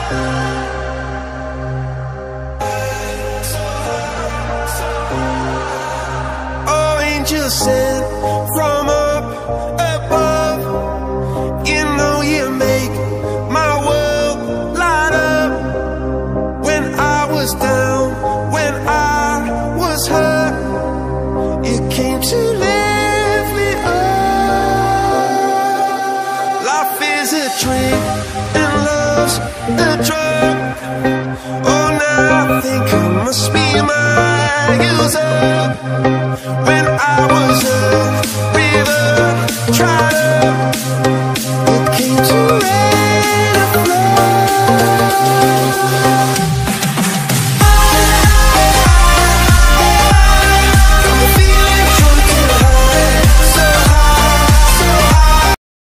Oh, angel sent from up above, you know you make my world light up. When I was down, when I was hurt, you came to lift me up. Life is a drink and love's a drug. Oh, now I think I must be my user. When I was up